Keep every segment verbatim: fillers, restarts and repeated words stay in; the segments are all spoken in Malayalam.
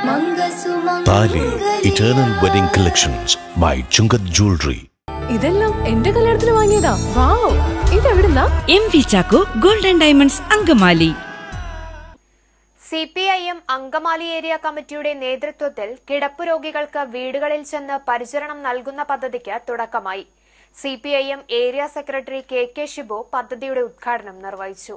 Tali Eternal Wedding Collections by Chungat Jewelry. ഇതെല്ലാം എന്റെ കല്യാണത്തിന് വാങ്ങിയതാ. വാവ്, ഇതെവിടുന്നാ? M V Chacko gold and diamonds Angamaly. C P I M Angamaly area കമ്മിറ്റിയുടെ നേതൃത്വത്തിൽ കിടപ്പ് രോഗികൾക്ക് വീടുകളിൽ ചെന്ന് പരിചരണം നൽകുന്ന പദ്ധതിക്ക് തുടക്കമായി. C P I M area secretary K K Shibu പദ്ധതിയുടെ ഉദ്ഘാടനം നിർവഹിച്ചു.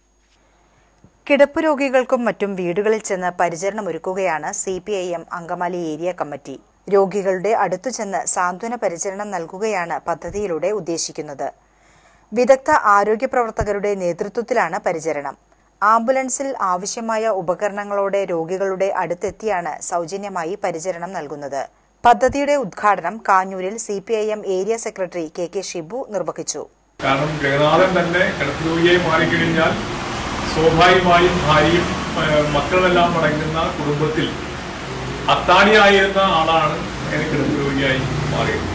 കിടപ്പ് രോഗികൾക്കും മറ്റും വീടുകളിൽ ചെന്ന് പരിചരണമൊരുക്കുകയാണ് C P I M Angamaly area committee. രോഗികളുടെ അടുത്തു ചെന്ന് സാന്ത്വന പരിചരണം നൽകുകയാണ് പദ്ധതിയിലൂടെ ഉദ്ദേശിക്കുന്നത്. വിദഗ്ധ ആരോഗ്യ പ്രവർത്തകരുടെ നേതൃത്വത്തിലാണ് പരിചരണം. ആംബുലൻസിൽ ആവശ്യമായ ഉപകരണങ്ങളോടെ രോഗികളുടെ അടുത്തെത്തിയാണ് സൗജന്യമായി പരിചരണം നൽകുന്നത്. പദ്ധതിയുടെ ഉദ്ഘാടനം കാഞ്ഞൂരിൽ C P I M area secretary K K Shibu നിർവഹിച്ചു. കാരണം ഗൃഹനാഥൻ തന്നെ കിടപ്പ് രോഗിയായി മാറിക്കഴിഞ്ഞാൽ സ്വാഭാവികമായും ഭാര്യയും മക്കളെല്ലാം അടങ്ങുന്ന കുടുംബത്തിൽ അത്താണിയായിരുന്ന ആളാണ് കിടപ്പ് രോഗിയായി മാറിയത്.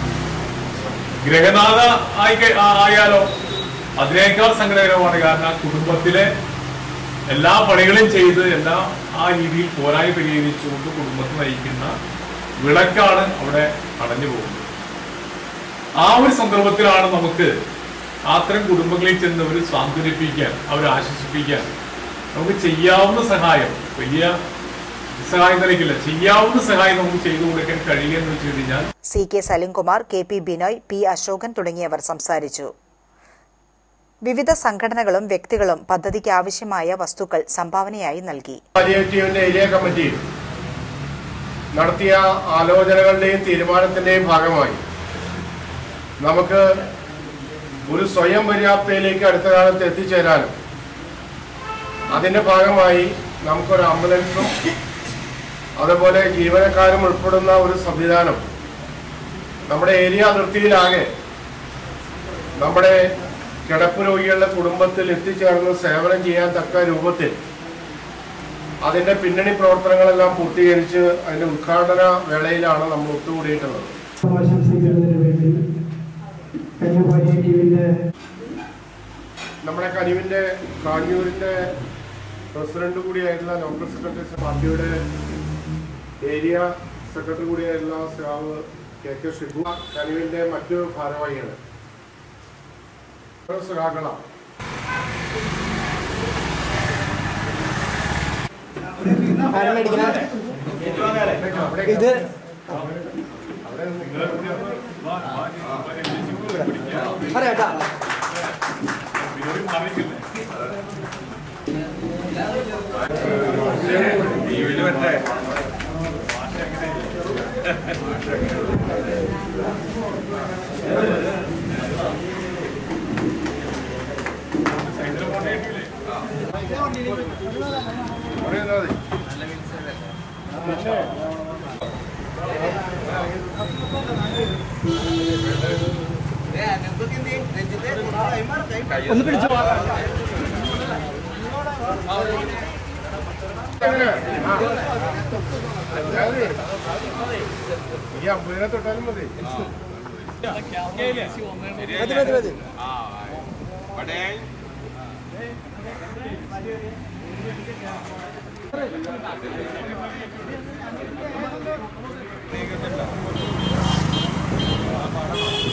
ഗൃഹനാഥ ആയി ആയാലോ അതിനേക്കാൾ സങ്കടകരമാണ്. കാരണം കുടുംബത്തിലെ എല്ലാ പണികളും ചെയ്ത് എല്ലാ ആ രീതിയിൽ പോരായ്മ പരിഹരിച്ചുകൊണ്ട് കുടുംബത്തെ നയിക്കുന്ന വിളക്കാണ് അവിടെ അടഞ്ഞു പോകുന്നത്. ആ ഒരു സന്ദർഭത്തിലാണ് നമുക്ക് അത്തരം കുടുംബങ്ങളിൽ ചെന്ന് അവർ സാന്ത്വനിപ്പിക്കാൻ, അവരെ ആശ്വസിപ്പിക്കാൻ നമുക്ക് ചെയ്യാവുന്ന സഹായം, വലിയ സഹായം നിലയ്ക്കില്ല, ചെയ്യാവുന്ന സഹായം നമുക്ക് ചെയ്തു കൊടുക്കാൻ കഴിയുമെന്ന് വെച്ച് കഴിഞ്ഞാൽ C K Salimkumar, K P Binoy, P Ashokan തുടങ്ങിയവർ സംസാരിച്ചു. വിവിധ സംഘടനകളും വ്യക്തികളും പദ്ധതിക്ക് ആവശ്യമായ വസ്തുക്കൾ സംഭാവനയായി നൽകി. ഏരിയ കമ്മിറ്റി നടത്തിയ ആലോചനകളുടെയും തീരുമാനത്തിന്റെയും ഭാഗമായി നമുക്ക് ഒരു സ്വയം പര്യാപ്തയിലേക്ക് അടുത്ത കാലത്ത് എത്തിച്ചേരാനും അതിന്റെ ഭാഗമായി നമുക്കൊരു ആംബുലൻസും അതുപോലെ ജീവനക്കാരും ഉൾപ്പെടുന്ന ഒരു സംവിധാനം നമ്മുടെ ഏരിയ അതിർത്തിയിലാകെ നമ്മുടെ കിടപ്പ് രോഗികളുടെ കുടുംബത്തിൽ എത്തിച്ചേർന്ന് സേവനം ചെയ്യാൻ തക്ക രൂപത്തിൽ അതിന്റെ പിന്നണി പ്രവർത്തനങ്ങളെല്ലാം പൂർത്തീകരിച്ച് അതിന്റെ ഉദ്ഘാടന വേളയിലാണ് നമ്മൾ ഒത്തുകൂടിയിട്ടുള്ളത്. നമ്മുടെ കനിവിന്റെ കാഞ്ഞൂരിന്റെ പ്രസിഡന്റ് കൂടിയായിട്ടുള്ള ലോക്കൽ സെക്രട്ടറി, പാർട്ടിയുടെ ഏരിയ സെക്രട്ടറി കൂടിയായിട്ടുള്ള ശ്രാവ് കെ കെ ഷിബു, കനിവിന്റെ മറ്റു ഭാരവാഹികള് സുഖാക്കളാണ്. ഇത് പറയാട്ടാ ഒന്ന് പിടിച്ചു ഈ അമ്പതിനെ തൊട്ടാലും മതി. മതി മതി മതി ില്ല